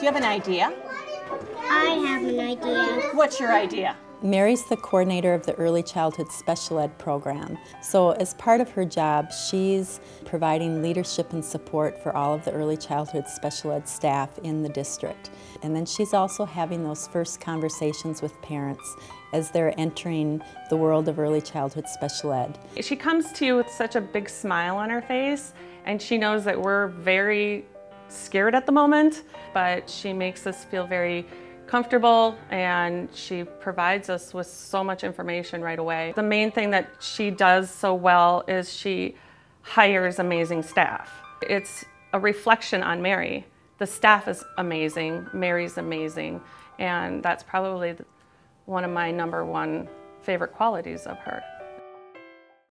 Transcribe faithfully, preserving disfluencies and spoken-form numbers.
Do you have an idea? I have an idea. What's your idea? Mary's the coordinator of the Early Childhood Special Ed program. So as part of her job, she's providing leadership and support for all of the Early Childhood Special Ed staff in the district. And then she's also having those first conversations with parents as they're entering the world of Early Childhood Special Ed. She comes to you with such a big smile on her face, and she knows that we're very scared at the moment, but she makes us feel very comfortable, and she provides us with so much information right away. The main thing that she does so well is she hires amazing staff. It's a reflection on Mary. The staff is amazing, Mary's amazing, and that's probably one of my number one favorite qualities of her.